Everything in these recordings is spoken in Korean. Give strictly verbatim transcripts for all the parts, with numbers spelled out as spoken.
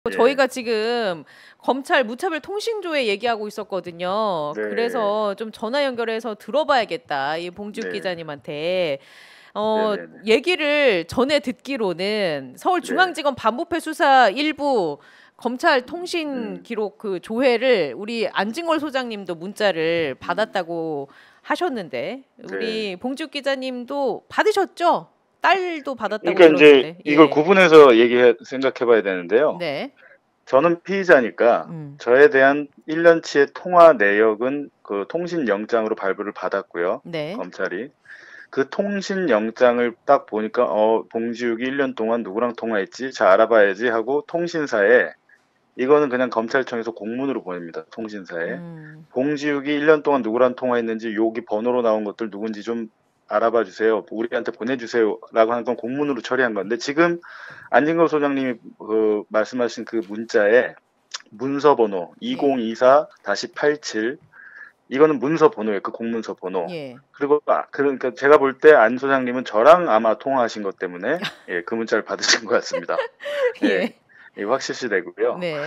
저희가 예. 지금 검찰 무차별 통신조회 얘기하고 있었거든요. 네. 그래서 좀 전화 연결해서 들어봐야겠다. 이 봉지욱 네. 기자님한테. 어 네네네. 얘기를 전해 듣기로는 네. 서울중앙지검 반부패 수사 일부 검찰 통신 음. 기록 그 조회를 우리 안진걸 소장님도 문자를 받았다고 하셨는데 네. 우리 봉지욱 기자님도 받으셨죠? 딸도 받았다고 그러니까 인제 들었는데. 이걸 예. 구분해서 얘기해 생각해 봐야 되는데요. 네. 저는 피의자니까 음. 저에 대한 일 년치의 통화 내역은 그 통신영장으로 발부를 받았고요, 네. 검찰이. 그 통신영장을 딱 보니까 '어 봉지욱이 일 년 동안 누구랑 통화했지? 자 알아봐야지.' 하고 통신사에 이거는 그냥 검찰청에서 공문으로 보냅니다, 통신사에. 음. "봉지욱이 일 년 동안 누구랑 통화했는지 여기 번호로 나온 것들 누군지 좀 알아봐 주세요. 우리한테 보내주세요."라고 하는 건 공문으로 처리한 건데 지금 안진걸 소장님이 그 말씀하신 그 문자에 문서 번호 네. 이공이사 팔칠 이거는 문서 번호예요, 그 공문서 번호. 예. 그리고 아 그러니까 제가 볼 때 안 소장님은 저랑 아마 통화하신 것 때문에 예 그 문자를 받으신 것 같습니다. 예. 예. 예 확실시 되고요. 네.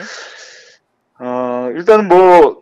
어 일단은 뭐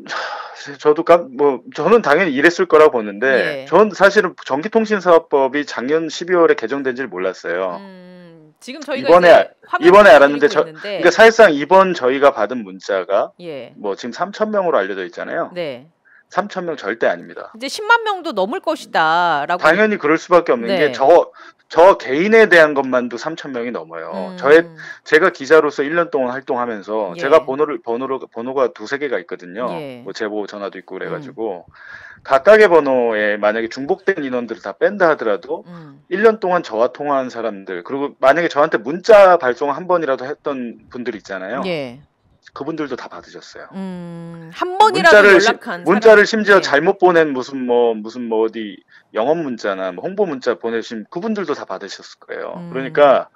저도 깜 뭐 저는 당연히 이랬을 거라고 보는데 예. 전 사실은 전기통신사업법이 작년 십이월에 개정된지를 몰랐어요. 음. 지금 저희가 이번에 이제 화면 이번에 보여드리고 알았는데 저 있는데 그러니까 사실상 이번 저희가 받은 문자가 예. 뭐 지금 삼천 명으로 알려져 있잖아요. 네. 삼천 명 절대 아닙니다. 이제 십만 명도 넘을 것이다라고 당연히 그럴 수밖에 없는 게 네. 저 저 개인에 대한 것만도 삼천 명이 넘어요. 저의 음. 제가 기자로서 일 년 동안 활동하면서 예. 제가 번호를 번호로 번호가 두세 개가 있거든요. 예. 뭐 제보 전화도 있고 그래 음. 가지고 각각의 번호에 만약에 중복된 인원들을 다 뺀다 하더라도 음. 일 년 동안 저와 통화한 사람들 그리고 만약에 저한테 문자 발송 한 번이라도 했던 분들 있잖아요. 예. 그분들도 다 받으셨어요. 음. 한 번이라도 문자를 시 연락한 문자를 사람 심지어 예. 잘못 보낸 무슨 뭐 무슨 뭐 어디 영업 문자나 뭐 홍보 문자 보내신 그분들도 다 받으셨을 거예요. 음. 그러니까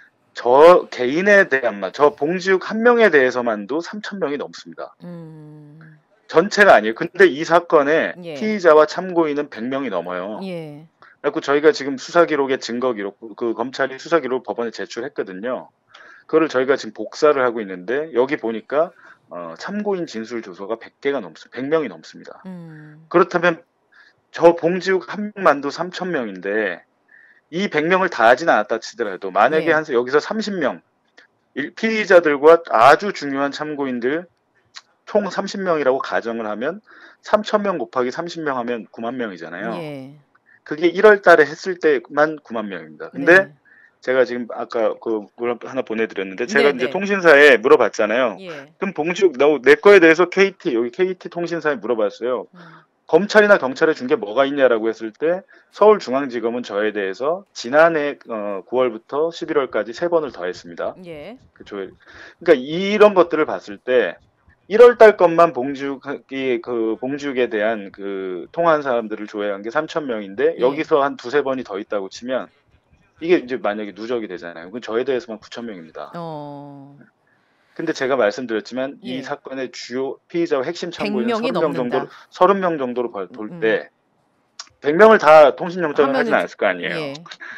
저 개인에 대한만 저 봉지욱 한 명에 대해서만도 삼천 명이 넘습니다. 음. 전체가 아니에요. 근데 이 사건에 예. 피의자와 참고인은 백 명이 넘어요. 예. 그래 갖고 저희가 지금 수사 기록의 증거 기록 그 검찰이 수사 기록을 법원에 제출했거든요. 그거를 저희가 지금 복사를 하고 있는데 여기 보니까 어 참고인 진술 조서가 백 개가 넘습 백 명이 넘습니다. 음. 그렇다면 저 봉지욱 한 명만도 삼천 명인데 이 백 명을 다 하진 않았다 치더라도 만약에 예. 한 여기서 삼십 명 일 피의자들과 아주 중요한 참고인들 총 삼십 명이라고 가정을 하면 삼천 명 곱하기 삼십 명 하면 구만 명이잖아요. 예. 그게 일월 달에 했을 때만 구만 명입니다. 근데 네. 제가 지금 아까 그 뭘 하나 보내드렸는데 제가 인제 네네. 통신사에 물어봤잖아요. 예. 그럼 봉지욱 너 내 거에 대해서 케이티 여기 케이티 통신사에 물어봤어요. 음. 검찰이나 경찰에 준 게 뭐가 있냐라고 했을 때 서울중앙지검은 저에 대해서 지난해 어 구월부터 십일월까지 세 번을 더했습니다. 예. 그 조회 그러니까 이런 것들을 봤을 때 일월 달 것만 봉지욱이 그 봉지욱에 대한 그 통화한 사람들을 조회한 게 삼천 명인데 예. 여기서 한 두세 번이 더 있다고 치면 이게 인제 만약에 누적이 되잖아요. 그럼 저에 대해서만 구천 명입니다. 어. 근데 제가 말씀드렸지만 이 예. 사건의 주요 피의자와 핵심 백 참고인은 명이 서른 명 정도로 넘는다. 서른 명 정도로 볼 음. 때 백 명을 다 통신영장을 하진 하면은 않았을 거 아니에요. 예.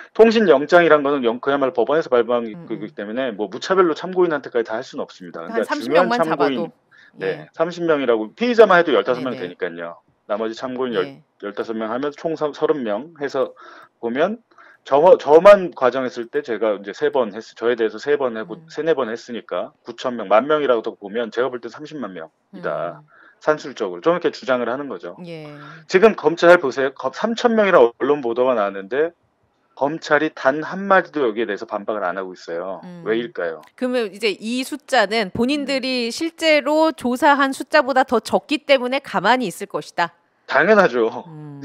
통신영장이란 거는 영 그야말로 법원에서 발부한 거기 음음. 때문에 뭐 무차별로 참고인한테까지 다 할 수는 없습니다. 한 그러니까 삼십 중요한 명만 참고인 잡아도 네 예. 삼십 명이라고 피의자만 해도 열다섯 명 네네. 되니깐요. 나머지 참고인 열 예. 열다섯 명 하면 총 서 서른 명 해서 보면 저 저만 과정했을 때 제가 인제 세 번 했 저에 대해서 세 번 해보 음. 세네 번 했으니까 구천 명, 만 명이라고 보면 제가 볼 때 삼십만 명이다. 음. 산술적으로. 저는 이렇게 주장을 하는 거죠. 예. 지금 검찰 보세요. 검 삼천 명이라는 언론 보도가 나왔는데 검찰이 단 한마디도 여기에 대해서 반박을 안 하고 있어요. 음. 왜일까요? 그러면 이제 이 숫자는 음. 본인들이 실제로 조사한 숫자보다 더 적기 때문에 가만히 있을 것이다. 당연하죠. 음.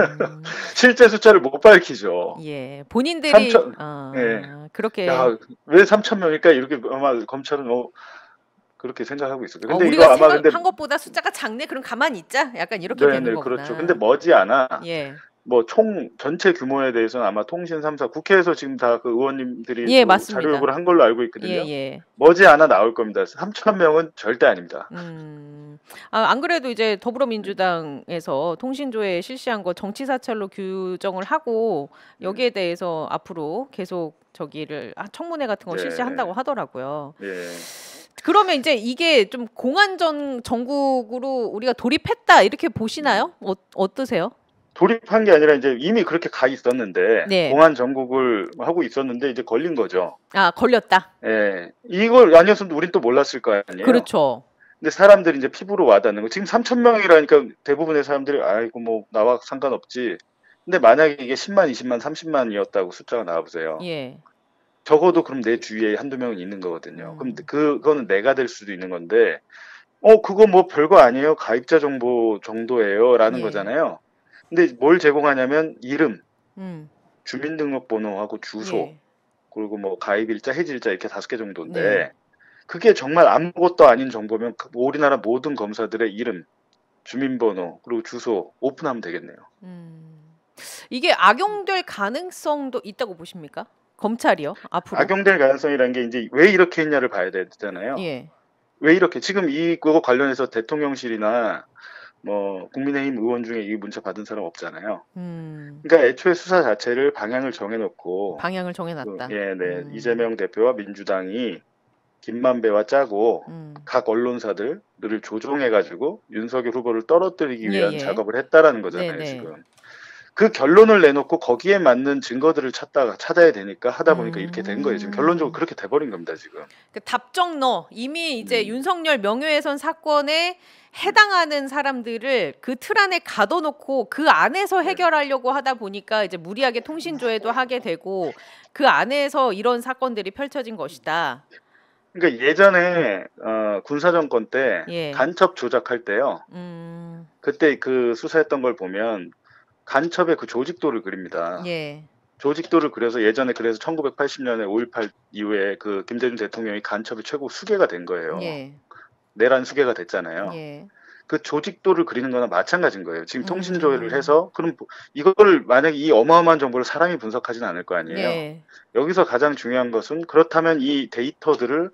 실제 숫자를 못 밝히죠. 예. 본인들이 삼천 어 예. 그렇게 야 왜 삼천 명일까 이렇게 아마 검찰은 어 그렇게 생각하고 있을 거예요. 어 근데 이거 우리가 아마 근데 생각한 것보다 숫자가 작네. 그럼 가만히 있자. 약간 이렇게 되는 네네. 거구나. 그렇죠. 근데 머지않아 예. 뭐 총 전체 규모에 대해서는 아마 통신 삼 사 국회에서 지금 다 그 의원님들이 예, 그 자료 맞습니다. 요구를 한 걸로 알고 있거든요. 예예. 머지않아 나올 겁니다. 삼천 명은 절대 아닙니다. 음. 아 안 그래도 이제 더불어민주당에서 통신조회 실시한 거 정치사찰로 규정을 하고 음. 여기에 대해서 앞으로 계속 저기를 아, 청문회 같은 거 네. 실시한다고 하더라고요. 예. 그러면 이제 이게 좀 공안전 정국으로 우리가 돌입했다 이렇게 보시나요? 어, 어떠세요? 돌입한 게 아니라 이제 이미 그렇게 가 있었는데 네. 공안 정국을 하고 있었는데 이제 걸린 거죠. 아, 걸렸다. 예. 이걸 아니었으면 우린 또 몰랐을 거 아니에요. 그렇죠. 근데 사람들이 이제 피부로 와닿는 거. 지금 삼천 명이라니까 대부분의 사람들이 아이고 뭐 나와 상관없지. 근데 만약에 이게 십만, 이십만, 삼십만이었다고 숫자가 나와보세요. 예. 적어도 그럼 내 주위에 한두 명은 있는 거거든요. 음. 그럼 그, 그거는 내가 될 수도 있는 건데, 어, 그거 뭐 별거 아니에요. 가입자 정보 정도예요. 라는 예. 거잖아요. 근데 뭘 제공하냐면 이름, 음. 주민등록번호하고 주소, 예. 그리고 뭐 가입일자, 해지일자 이렇게 다섯 개 정도인데, 네. 그게 정말 아무것도 아닌 정보면 그 우리나라 모든 검사들의 이름, 주민번호, 그리고 주소 오픈하면 되겠네요. 음. 이게 악용될 가능성도 있다고 보십니까? 검찰이요? 앞으로? 악용될 가능성이라는 게 이제 왜 이렇게 했냐를 봐야 되잖아요. 예. 왜 이렇게 지금 이 그거 관련해서 대통령실이나 뭐 국민의힘 의원 중에 이 문자 받은 사람 없잖아요. 음. 그러니까 애초에 수사 자체를 방향을 정해놓고 방향을 그, 정해놨다. 예, 네 음. 이재명 대표와 민주당이 김만배와 짜고 음. 각 언론사들을 조종해가지고 윤석열 후보를 떨어뜨리기 예, 위한 예. 작업을 했다라는 거잖아요. 네, 네. 지금 그 결론을 내놓고 거기에 맞는 증거들을 찾다가 찾아야 되니까 하다 보니까 이렇게 된 거예요. 지금 결론적으로 음. 그렇게 돼버린 겁니다. 지금. 그 답정너 이미 이제 음. 윤석열 명예훼손 사건에 해당하는 사람들을 그 틀 안에 가둬놓고 그 안에서 네. 해결하려고 하다 보니까 이제 무리하게 통신조회도 하게 되고 그 안에서 이런 사건들이 펼쳐진 것이다. 그러니까 예전에 어, 군사정권 때 예. 간첩 조작할 때요. 음. 그때 그 수사했던 걸 보면 간첩의 그 조직도를 그립니다. 예. 조직도를 그려서 예전에 그래서 천구백팔십 년에 오일팔 이후에 그 김대중 대통령이 간첩의 최고 수괴가 된 거예요. 예. 내란 수괴가 됐잖아요. 예. 그 조직도를 그리는 거나 마찬가지인 거예요. 지금 통신조회를 음. 해서 그럼 이거를 만약에 이 어마어마한 정보를 사람이 분석하지는 않을 거 아니에요. 예. 여기서 가장 중요한 것은 그렇다면 이 데이터들을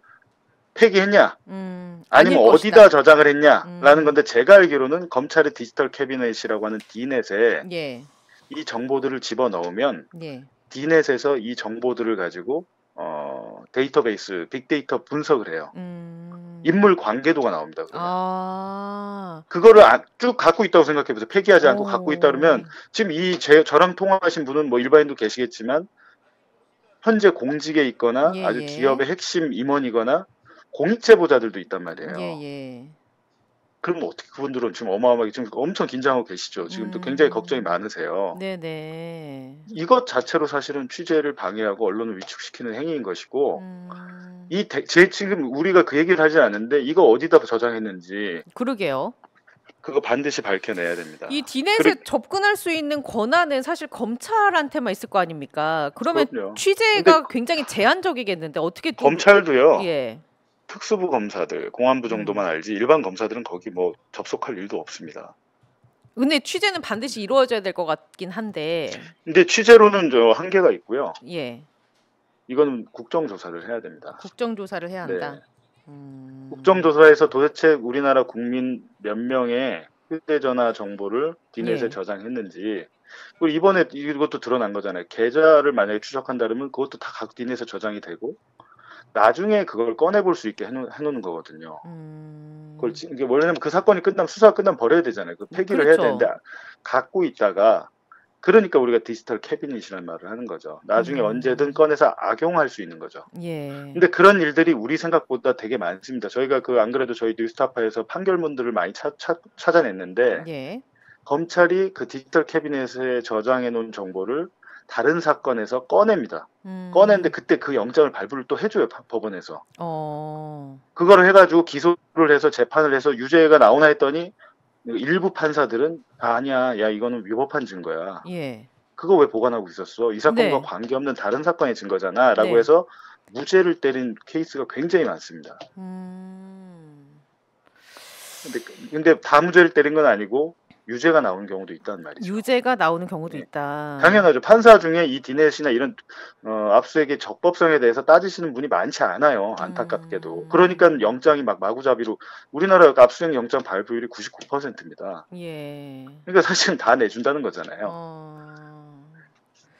폐기했냐 음. 아니면 아닐 어디다 것이다. 저장을 했냐라는 음. 건데 제가 알기로는 검찰의 디지털 캐비넷이라고 하는 디넷에 예. 이 정보들을 집어넣으면 예. 디넷에서 이 정보들을 가지고 어, 데이터베이스, 빅데이터 분석을 해요. 음. 인물 관계도가 나옵니다. 그러면. 아. 그거를 아- 쭉 갖고 있다고 생각해보세요. 폐기하지 않고 오. 갖고 있다 그러면 지금 이 제, 저랑 통화하신 분은 뭐 일반인도 계시겠지만 현재 공직에 있거나 예, 아주 예. 기업의 핵심 임원이거나 공익 제보자들도 있단 말이에요. 예, 예. 그럼 어떻게 그분들은 지금 어마어마하게 지금 엄청 긴장하고 계시죠. 지금도 굉장히 걱정이 음. 많으세요. 네네. 이것 자체로 사실은 취재를 방해하고 언론을 위축시키는 행위인 것이고 음. 이 제 지금 우리가 그 얘기를 하지 않는데 이거 어디다 저장했는지 그러게요. 그거 반드시 밝혀내야 됩니다. 이 디넷에 그리- 접근할 수 있는 권한은 사실 검찰한테만 있을 거 아닙니까? 그러면 그럼요. 취재가 굉장히 제한적이겠는데 어떻게 또 검찰도요. 예. 특수부 검사들, 공안부 정도만 알지 일반 검사들은 거기 뭐 접속할 일도 없습니다. 근데 취재는 반드시 이루어져야 될 것 같긴 한데 근데 취재로는 저 한계가 있고요. 예. 이거는 국정조사를 해야 됩니다. 국정조사를 해야 한다. 네. 음. 국정조사에서 도대체 우리나라 국민 몇 명의 휴대전화 정보를 디넷에 예. 저장했는지 그리고 이번에 이것도 드러난 거잖아요. 계좌를 만약에 추적한다면 그것도 다 각 디넷에 저장이 되고 나중에 그걸 꺼내볼 수 있게 해놓, 해놓는 거거든요. 음. 그걸 지- 이게 원래는 그 사건이 끝나면 수사가 끝나면 버려야 되잖아요. 그 폐기를 그렇죠. 해야 되는데 갖고 있다가 그러니까 우리가 디지털 캐비닛이라는 말을 하는 거죠. 나중에 음. 언제든 꺼내서 악용할 수 있는 거죠. 예. 근데 그런 일들이 우리 생각보다 되게 많습니다. 저희가 그 안 그래도 저희 뉴스타파에서 판결문들을 많이 차, 차, 찾아냈는데 예. 검찰이 그 디지털 캐비넷에 저장해 놓은 정보를 다른 사건에서 꺼냅니다. 음. 꺼냈는데 그때 그 영장을 발부를 또 해줘요. 파- 법원에서. 어. 그거를 해가지고 기소를 해서 재판을 해서 유죄가 나오나 했더니 일부 판사들은 아, 아니야 야 이거는 위법한 증거야. 예. 그거 왜 보관하고 있었어? 이 사건과 네. 관계없는 다른 사건의 증거잖아 라고 네. 해서 무죄를 때린 케이스가 굉장히 많습니다. 음. 근데, 근데 다 무죄를 때린 건 아니고 유죄가 나오는 경우도 있단 말이죠. 유죄가 나오는 경우도 네. 있다. 당연하죠. 판사 중에 이 디넷이나 이런 어, 압수수색의 적법성에 대해서 따지시는 분이 많지 않아요. 안타깝게도. 음. 그러니까 영장이 막 마구잡이로 우리나라 압수수색 영장 발부율이 구십구 퍼센트입니다. 예. 그러니까 사실은 다 내준다는 거잖아요. 어.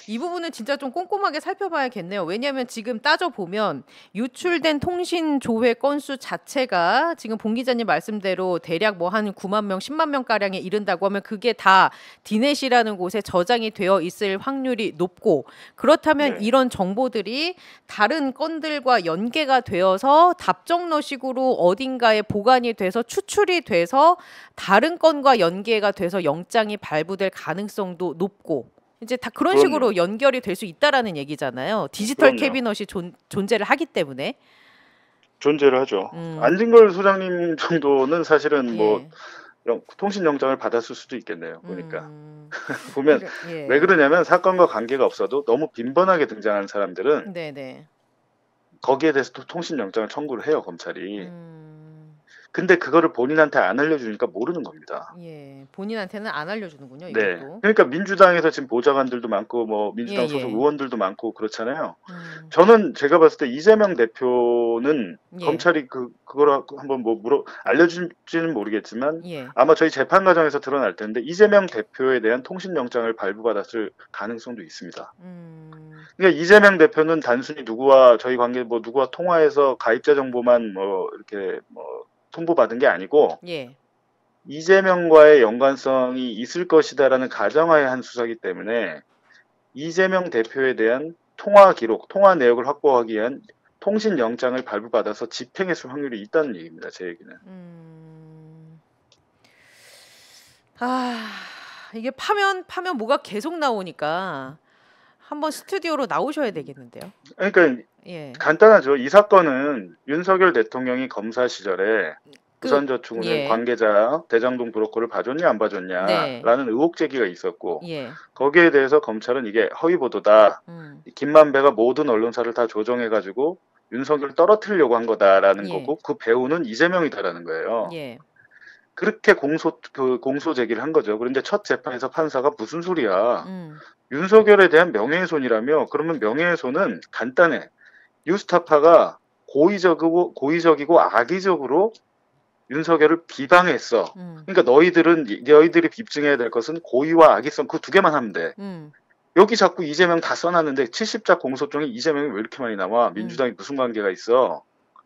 이 부분은 진짜 좀 꼼꼼하게 살펴봐야겠네요. 왜냐하면 지금 따져보면 유출된 통신 조회 건수 자체가 지금 봉 기자님 말씀대로 대략 뭐 한 구만 명, 십만 명가량에 이른다고 하면 그게 다 디넷이라는 곳에 저장이 되어 있을 확률이 높고, 그렇다면 네. 이런 정보들이 다른 건들과 연계가 되어서 답정너식으로 어딘가에 보관이 돼서 추출이 돼서 다른 건과 연계가 돼서 영장이 발부될 가능성도 높고, 이제 다 그런 그럼요. 식으로 연결이 될 수 있다라는 얘기잖아요. 디지털 그럼요. 캐비닛이 존, 존재를 하기 때문에. 존재를 하죠. 음, 안진걸 소장님 정도는 사실은 뭐 예. 영- 통신영장을 받았을 수도 있겠네요. 보니까 음, 보면 그래, 예. 왜 그러냐면 사건과 관계가 없어도 너무 빈번하게 등장하는 사람들은 네네. 거기에 대해서 또 통신영장을 청구를 해요, 검찰이. 음, 근데 그거를 본인한테 안 알려주니까 모르는 겁니다. 예. 본인한테는 안 알려주는군요, 네. 이것도. 그러니까 민주당에서 지금 보좌관들도 많고 뭐 민주당 예, 소속 예. 의원들도 많고 그렇잖아요. 음, 저는 제가 봤을 때 이재명 대표는 예. 검찰이 그 그거를 한번 뭐 물어 알려줄지는 모르겠지만 예. 아마 저희 재판 과정에서 드러날 텐데 이재명 대표에 대한 통신영장을 발부받았을 가능성도 있습니다. 음, 그러니까 이재명 대표는 단순히 누구와 저희 관계 뭐 누구와 통화해서 가입자 정보만 뭐 이렇게 뭐 통보받은 게 아니고 예. 이재명과의 연관성이 있을 것이다라는 가정하에 한 수사기 때문에 이재명 대표에 대한 통화 기록, 통화 내역을 확보하기 위한 통신 영장을 발부받아서 집행했을 확률이 있다는 얘기입니다. 제 얘기는. 음, 아, 이게 파면 파면 뭐가 계속 나오니까 한번 스튜디오로 나오셔야 되겠는데요. 그러니까 예. 간단하죠. 이 사건은 윤석열 대통령이 검사 시절에 그, 부산저축은행 예. 관계자 대장동 브로커를 봐줬냐 안 봐줬냐라는 네. 의혹 제기가 있었고 예. 거기에 대해서 검찰은 이게 허위 보도다. 음, 김만배가 모든 언론사를 다 조정해가지고 윤석열을 떨어뜨리려고 한 거다라는 예. 거고 그 배우는 이재명이다라는 거예요. 예. 그렇게 공소 그 공소 제기를 한 거죠. 그런데 첫 재판에서 판사가 무슨 소리야? 음, 윤석열에 대한 명예훼손이라며? 그러면 명예훼손은 간단해. 뉴스타파가 고의적이고 고의적이고 악의적으로 윤석열을 비방했어. 음, 그러니까 너희들은 너희들이 입증해야 될 것은 고의와 악의성 그 두 개만 하면 돼. 음, 여기 자꾸 이재명 다 써놨는데 칠십 자 공소장에 이재명이 왜 이렇게 많이 나와? 민주당이 무슨 관계가 있어?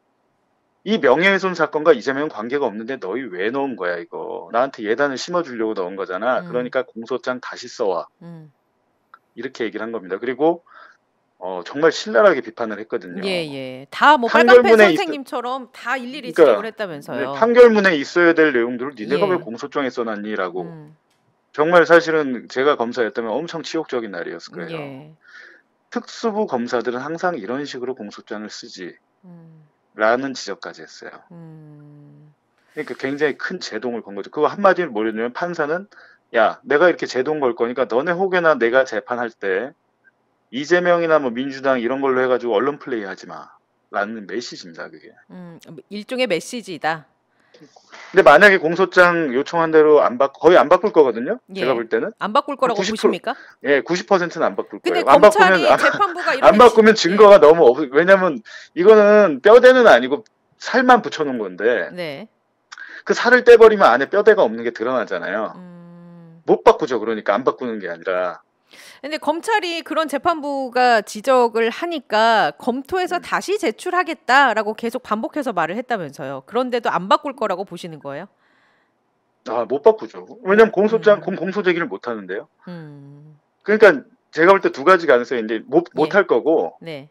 이 명예훼손 사건과 이재명은 관계가 없는데 너희 왜 넣은 거야 이거? 나한테 예단을 심어주려고 넣은 거잖아. 음. 그러니까 공소장 다시 써와. 음. 이렇게 얘기를 한 겁니다. 그리고 어, 정말 신랄하게 비판을 했거든요. 예, 예. 다 뭐 빨강팬 판결문에 있- 선생님처럼 다 일일이 그러니까, 지적을 네, 했다면서요. 판결문에 있어야 될 내용들을 니네가 예. 왜 공소장에 써놨니라고. 음, 정말 사실은 제가 검사였다면 엄청 치욕적인 날이었을 거예요. 예. 특수부 검사들은 항상 이런 식으로 공소장을 쓰지. 음, 라는 지적까지 했어요. 음, 그러니까 굉장히 큰 제동을 건 거죠. 그거 한마디로 뭐냐면 판사는 야 내가 이렇게 제동 걸 거니까 너네 혹여나 내가 재판할 때 이재명이나 뭐 민주당 이런 걸로 해가지고 언론 플레이 하지 마 라는 메시지입니다. 그게. 음, 일종의 메시지다. 근데 만약에 공소장 요청한 대로 안 바, 거의 안 바꿀 거거든요. 예. 제가 볼 때는. 안 바꿀 거라고 구십 퍼센트 보십니까? 예, 구십 퍼센트는 안 바꿀 근데 거예요. 안 검찰이 바꾸면, 재판부가 안, 이렇게 안 바꾸면 지- 증거가 너무 없, 왜냐면 이거는 뼈대는 아니고 살만 붙여놓은 건데 예. 네. 그 살을 떼버리면 안에 뼈대가 없는 게 드러나잖아요. 음. 못 바꾸죠. 그러니까 안 바꾸는 게 아니라. 근데 검찰이 그런 재판부가 지적을 하니까 검토해서 음. 다시 제출하겠다라고 계속 반복해서 말을 했다면서요. 그런데도 안 바꿀 거라고 보시는 거예요? 아, 못 바꾸죠. 왜냐면 공소장, 음. 공, 공소 제기를 못 하는데요. 음. 그러니까 제가 볼 때 두 가지 가능성이 있는데 못, 못 예. 할 거고 네.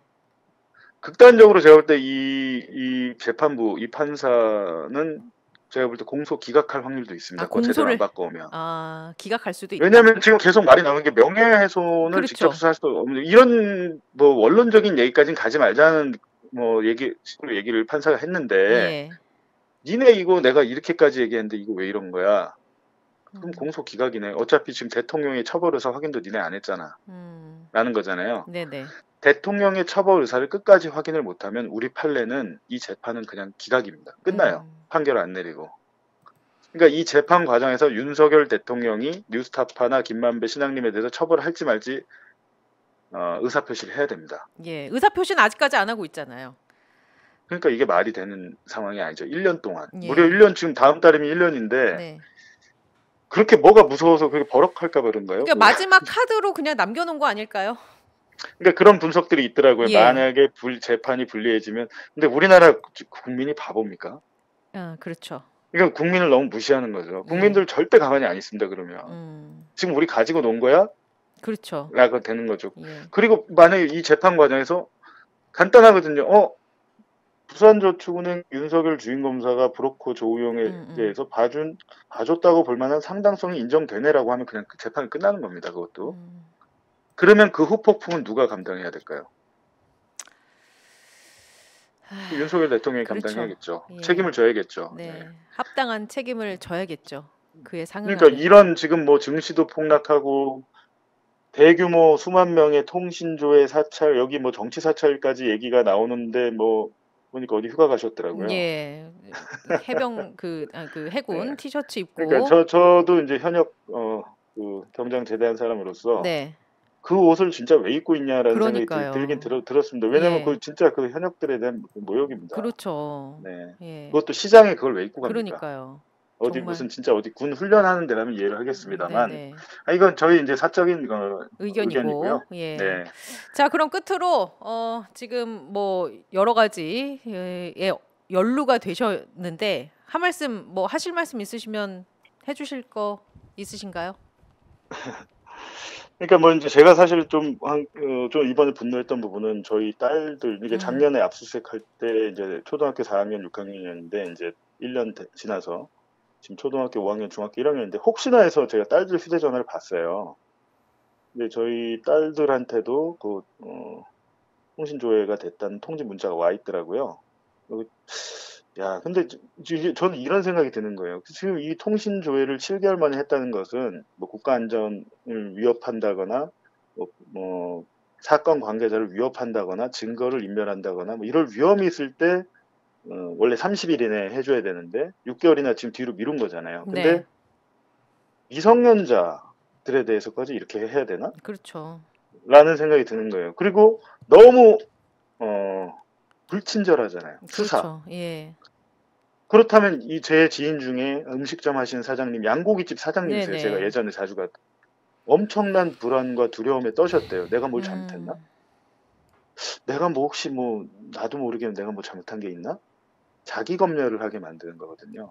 극단적으로 제가 볼 때 이, 이 재판부, 이 판사는 제가 볼 때 공소 기각할 확률도 있습니다. 아, 그거 제대로 공소를- 안 바꿔오면. 아, 기각할 수도 있다. 왜냐하면 지금 계속 말이 나오는 게 명예훼손을 그렇죠. 직접 수사할 수 없는 이런 뭐 원론적인 얘기까지는 가지 말자는 뭐 얘기 식으로 얘기를 판사가 했는데 예. 니네 이거 내가 이렇게까지 얘기했는데 이거 왜 이런 거야? 그럼 음. 공소 기각이네. 어차피 지금 대통령의 처벌 의사 확인도 니네 안 했잖아. 음. 라는 거잖아요. 네네. 대통령의 처벌 의사를 끝까지 확인을 못하면 우리 판례는 이 재판은 그냥 기각입니다. 끝나요. 음. 판결 안 내리고. 그러니까 이 재판 과정에서 윤석열 대통령이 뉴스타파나 김만배 신앙님에 대해서 처벌을 할지 말지 어, 의사표시를 해야 됩니다. 예. 의사 표시는 아직까지 안 하고 있잖아요. 그러니까 이게 말이 되는 상황이 아니죠. 일 년 동안. 예. 무려 일 년 지금 다음 달이면 일 년인데 네. 그렇게 뭐가 무서워서 그렇게 버럭할까 봐 그런가요? 그러니까 뭐. 마지막 카드로 그냥 남겨놓은 거 아닐까요? 그러니까 그런 분석들이 있더라고요. 예. 만약에 불, 재판이 불리해지면, 근데 우리나라 국민이 바보입니까? 아, 그렇죠. 그러니까 국민을 너무 무시하는 거죠. 예. 국민들 절대 가만히 안 있습니다. 그러면 음, 지금 우리 가지고 논 거야? 그렇죠. 라고 되는 거죠. 예. 그리고 만약에 이 재판 과정에서 간단하거든요. 어, 부산저축은행 윤석열 주인검사가 브로커 조우영에 음, 음. 대해서 봐준, 봐줬다고 볼 만한 상당성이 인정되네라고 하면 그냥 그 재판이 끝나는 겁니다. 그것도. 음. 그러면 그 후폭풍은 누가 감당해야 될까요? 하, 윤석열 대통령이 그렇죠. 감당해야겠죠. 예. 책임을 져야겠죠. 네. 네. 합당한 책임을 져야겠죠. 그에 상응하는. 그러니까 이런 지금 뭐 증시도 폭락하고 대규모 수만 명의 통신조회 사찰, 여기 뭐 정치 사찰까지 얘기가 나오는데 뭐 보니까 어디 휴가 가셨더라고요. 예. 해병 그, 아, 그 해군 네. 티셔츠 입고. 그러니까 저 저도 이제 현역 어, 그 경장 제대한 사람으로서 네. 그 옷을 진짜 왜 입고 있냐라는 그러니까요. 생각이 들, 긴 들, 들었습니다. 왜냐면 예. 그 진짜 그 현역들에 대한 모욕입니다. 그렇죠. 네. 예. 그것도 시장에 그걸 왜 입고 갑니까? 그러니까요. 어디 정말. 무슨 진짜 어디 군 훈련하는 데라면 이해를 하겠습니다만, 네네. 아, 이건 저희 이제 사적인 어, 의견이고. 의견이고요. 예. 네. 자, 그럼 끝으로 어, 지금 뭐 여러 가지 예, 예, 연루가 되셨는데 한 말씀 뭐 하실 말씀 있으시면 해주실 거 있으신가요? 그러니까 뭐 이제 제가 사실 좀, 한, 어, 좀 이번에 분노했던 부분은 저희 딸들, 이게 음. 작년에 압수수색 할 때 이제 초등학교 사 학년, 육 학년이었는데 이제 일 년 지나서 지금 초등학교 오 학년, 중학교 일 학년인데 혹시나 해서 제가 딸들 휴대전화를 봤어요. 근데 저희 딸들한테도 그, 어, 통신조회가 됐다는 통지 문자가 와 있더라고요. 어, 야, 근데 저- 이게 저는 이런 생각이 드는 거예요. 지금 이 통신 조회를 칠 개월 만에 했다는 것은 뭐 국가 안전을 위협한다거나 뭐, 뭐 사건 관계자를 위협한다거나 증거를 인멸한다거나 뭐 이럴 위험이 있을 때 어, 원래 삼십 일 이내에 해줘야 되는데 육 개월이나 지금 뒤로 미룬 거잖아요. 근데 네. 미성년자들에 대해서까지 이렇게 해야 되나? 그렇죠. 라는 생각이 드는 거예요. 그리고 너무 어, 불친절하잖아요. 수사. 그렇죠. 예. 그렇다면 이 제 지인 중에 음식점 하시는 사장님, 양고기집 사장님이세요. 네네. 제가 예전에 자주 갔. 엄청난 불안과 두려움에 떠셨대요. 내가 뭘 잘못했나? 음, 내가 뭐 혹시 뭐 나도 모르게 내가 뭐 잘못한 게 있나? 자기 검열을 하게 만드는 거거든요.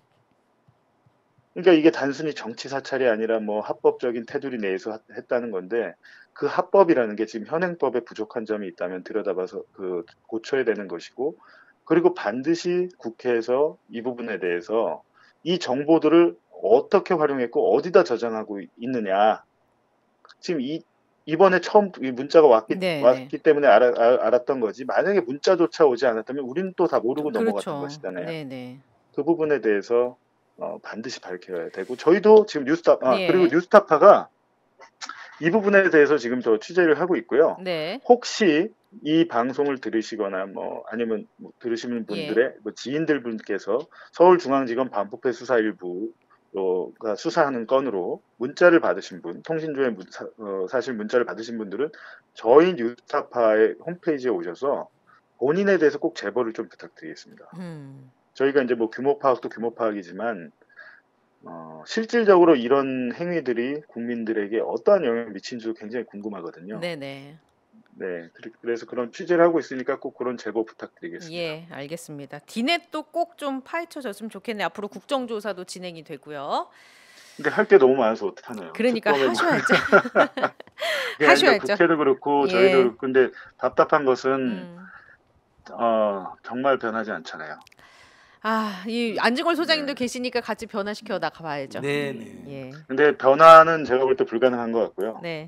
그러니까 이게 단순히 정치 사찰이 아니라 뭐 합법적인 테두리 내에서 하- 했다는 건데 그 합법이라는 게 지금 현행법에 부족한 점이 있다면 들여다봐서 그 고쳐야 되는 것이고 그리고 반드시 국회에서 이 부분에 대해서 이 정보들을 어떻게 활용했고 어디다 저장하고 있느냐 지금 이 이번에 처음 이 문자가 왔기, 네, 네. 왔기 때문에 알아, 알- 알았던 거지 만약에 문자조차 오지 않았다면 우리는 또 다 모르고 넘어갔던 그렇죠. 것이잖아요. 네네. 그 부분에 대해서 어, 반드시 밝혀야 되고 저희도 지금 뉴스타 아 예. 그리고 뉴스타파가 이 부분에 대해서 지금 저 취재를 하고 있고요. 네. 혹시 이 방송을 들으시거나 뭐 아니면 뭐 들으시는 분들의 뭐 지인들 분께서 서울중앙지검 반부패 수사 일부가 수사하는 건으로 문자를 받으신 분, 통신조회 문- 사, 어, 사실 문자를 받으신 분들은 저희 뉴스타파의 홈페이지에 오셔서 본인에 대해서 꼭 제보를 좀 부탁드리겠습니다. 음, 저희가 이제 뭐 규모 파악도 규모 파악이지만 어, 실질적으로 이런 행위들이 국민들에게 어떠한 영향을 미치는지도 굉장히 궁금하거든요. 네네. 네, 그리- 그래서 그런 취재를 하고 있으니까 꼭 그런 제보 부탁드리겠습니다. 예, 알겠습니다. 디넷도 꼭 좀 파헤쳐졌으면 좋겠네요. 앞으로 국정조사도 진행이 되고요. 근데 할 게 너무 많아서 어떡하나요? 그러니까 특검에 뭐- 하셔야죠. 그게 아니라 하셔야죠. 국회도 그렇고 예. 저희도 그렇고 근데 답답한 것은 음. 어, 정말 변하지 않잖아요. 아, 이 안진걸 소장님도 네. 계시니까 같이 변화시켜 나가봐야죠. 네네. 예. 근데 변화는 제가 볼 때 불가능한 것 같고요. 네.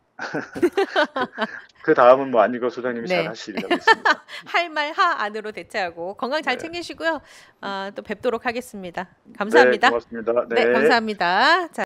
그 다음은 뭐 안익걸 소장님이 네. 잘 하시리라고 있습니다. 할 말 하 안으로 대체하고 건강 잘 네. 챙기시고요. 아, 또 뵙도록 하겠습니다. 감사합니다. 네, 고맙습니다. 네, 감사합니다. 자.